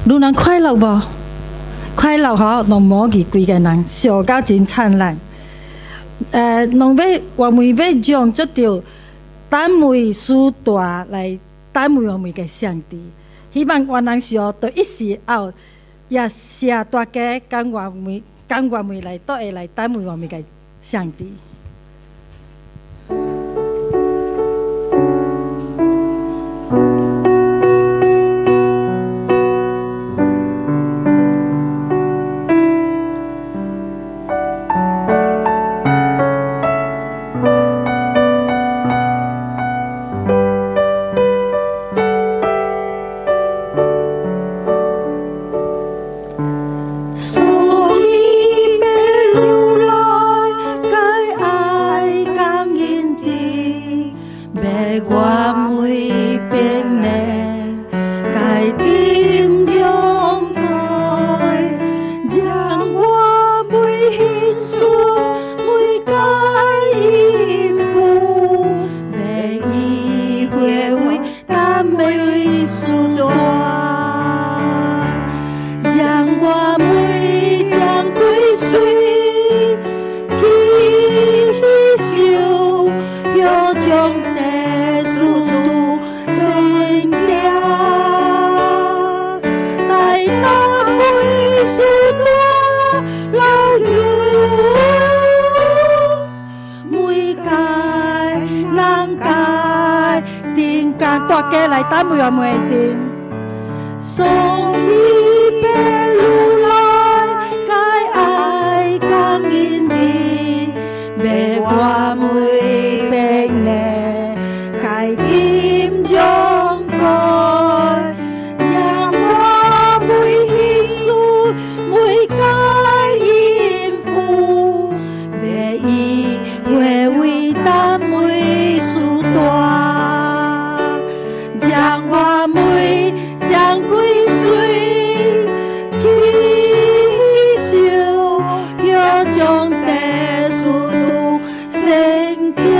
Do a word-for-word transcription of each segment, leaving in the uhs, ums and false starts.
女人快乐无？快乐吼，拢无去规个人笑到真灿烂。呃，拢要我们要用这条单位书大来单位我们嘅上帝。希望我人笑到一时后，也谢大家跟我们跟我们来都会来单位我们嘅上帝。大家来单位我们定，送一杯如来，该爱感恩的，别我每边呢，该点将该，将我每喜事每该应付，别以为为单位输大。将我每将归水继续，要将地速度升调，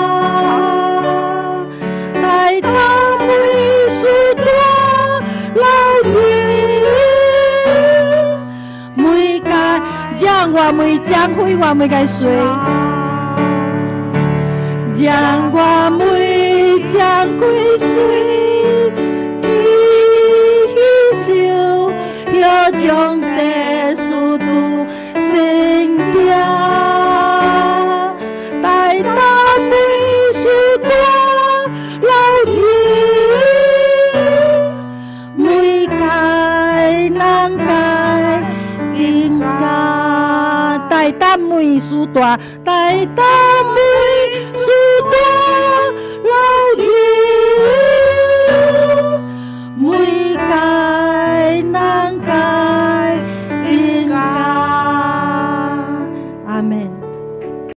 待他每速多老钱，每个将我每将归我每个水，将我每将归水。要将地速度升调，待他每速多老钱，每个人该定价，待他每速多，待他每速多老。